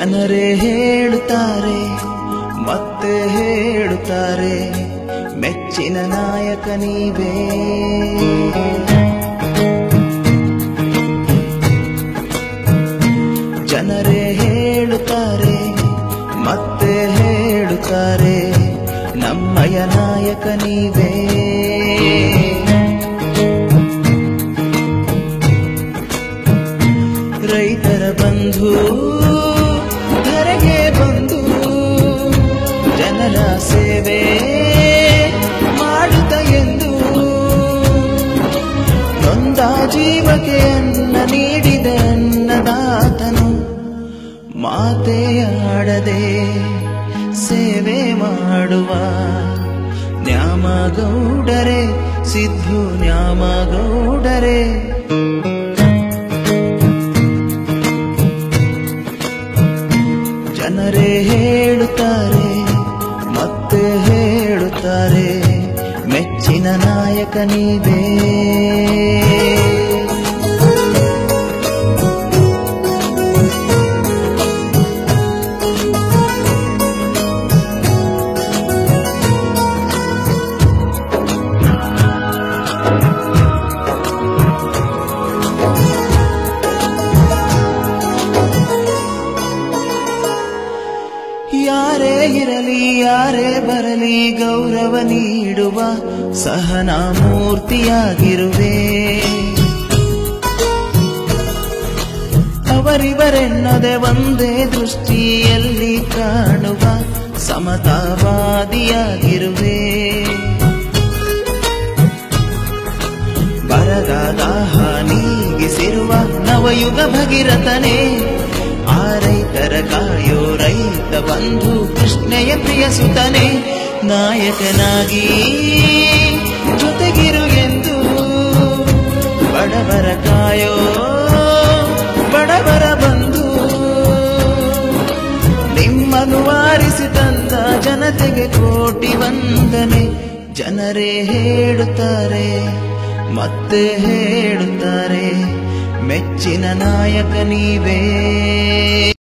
ಜನರೇ ಹೇಳುತ್ತಾರೆ ಮತ್ತೆ ಹೇಳುತ್ತಾರೆ ಮೆಚ್ಚಿನ ನಾಯಕ ನೀವೇ. ಜನರೇ ಹೇಳುತ್ತಾರೆ ಮತ್ತೆ ಹೇಳುತ್ತಾರೆ ನಮ್ಮಯ ನಾಯಕ ನೀವೇ. ರೈತರ ಬಂಧು ಧರೆಗೆ ಬಂದು ಜನರ ಸೇವೆ ಮಾಡುತ್ತ ಎಂದು ನೊಂದ ಜೀವಕ್ಕೆ ಅನ್ನ ನೀಡಿದ ಅನ್ನದಾತನು ಮಾತೇ ಆಡದೆ ಸೇವೆ ಮಾಡುವ ನ್ಯಾಮಗೌಡರೇ, ಸಿದ್ದು ನ್ಯಾಮಗೌಡರೇ. ಜನರೇ ಹೇಳುತ್ತಾರೆ ಮತ್ತೆ ಹೇಳುತ್ತಾರೆ ಮೆಚ್ಚಿನ ನಾಯಕ ನೀವೇ. ಯಾರೇ ಇರಲಿ ಯಾರೇ ಬರಲಿ ಗೌರವ ನೀಡುವ ಸಹನಾ ಮೂರ್ತಿಯಾಗಿರುವೆ. ಅವರಿವರೆನ್ನದೆ ಒಂದೇ ದೃಷ್ಟಿಯಲ್ಲಿ ಕಾಣುವ ಸಮತಾವಾದಿಯಾಗಿರುವೆ. ಬರದ ದಾಹ ನೀಗಿಸಿರುವ ನವಯುಗ ಭಗೀರಥನೇ, ಆ ರೈತರ ಕಾಯೋ ರೈತ ಬಂಧು ಕೃಷ್ಣೆಯ ಪ್ರಿಯ ಸುತನೇ. ನಾಯಕನಾಗಿ ಜೊತೆಗಿರು ಎಂದು ಬಡವರ ಕಾಯೋ ಬಡವರ ಬಂಧು. ನಿಮ್ಮನ್ನು ವಾರಿಸಿ ತಂದ ಜನತೆಗೆ ಕೋಟಿ ವಂದನೆ. ಜನರೇ ಹೇಳುತ್ತಾರೆ ಮತ್ತೆ ಹೇಳುತ್ತಾರೆ ಮೆಚ್ಚಿನ ನಾಯಕ ನೀವೇ.